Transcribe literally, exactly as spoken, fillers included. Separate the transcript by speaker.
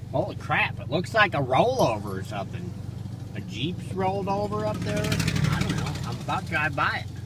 Speaker 1: Holy crap, it looks like a rollover or something. A Jeep's rolled over up there. I don't know. I'm about to drive by it.